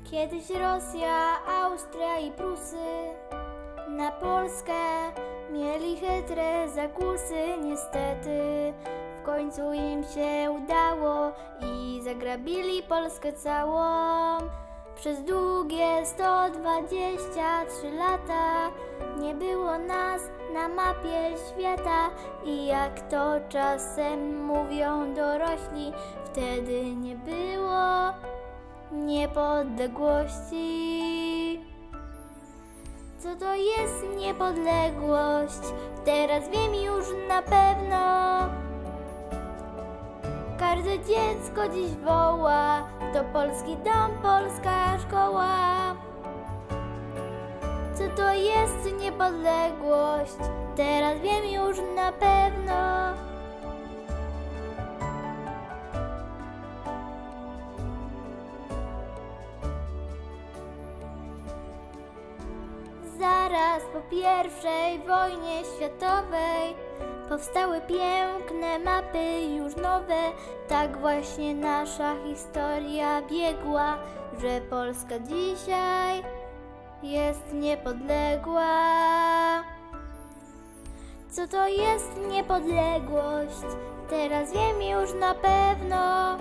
Kiedyś Rosja, Austria i Prusy na Polskę mieli chytre zakusy. Niestety w końcu im się udało i zagrabili Polskę całą. Przez długie 123 lata nie było nas na mapie świata. I jak to czasem mówią dorośli, wtedy nie było niepodległości. Co to jest niepodległość? Teraz wiem już na pewno. Każde dziecko dziś woła: to polski dom, polska szkoła. Co to jest niepodległość? Teraz wiem już na pewno. Zaraz po I wojnie światowej powstały piękne mapy, już nowe. Tak właśnie nasza historia biegła, że Polska dzisiaj jest niepodległa. Co to jest niepodległość? Teraz wiem już na pewno.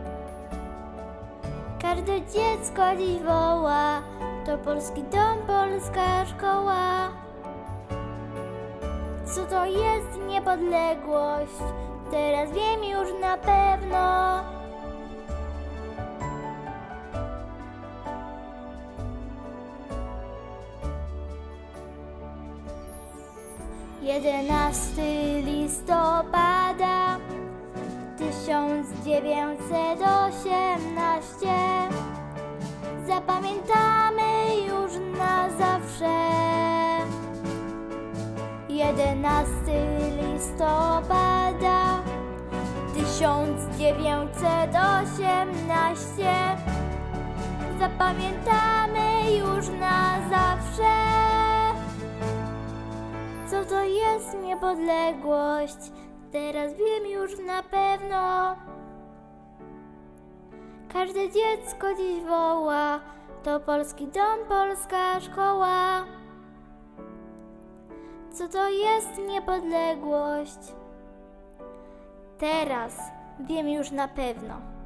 Każde dziecko dziś woła: to polski dom, polska szkoła. Co to jest niepodległość? Teraz wiem już na pewno. Jedenasty listopada 1918 zapamiętamy już na zawsze. 11 listopada 1918 zapamiętamy już na zawsze. Co to jest niepodległość? Teraz wiem już na pewno. Każde dziecko dziś woła: to polski dom, polska szkoła. Co to jest niepodległość? Teraz wiem już na pewno.